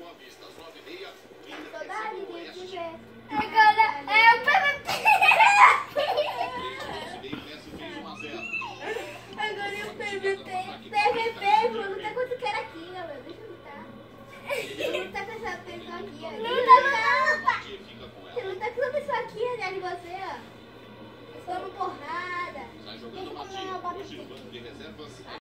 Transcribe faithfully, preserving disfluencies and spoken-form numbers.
Saudade de te ver. Agora é o P V P. Agora é o P V P. P V P, vou lutar contra o cara aqui, galera. Deixa eu lutar. Vou lutar com essa pessoa aqui, ó. Luta, luta. Você luta com essa pessoa aqui, atrás de você, ó. Estou no porrada. Tem que comer uma bota aqui.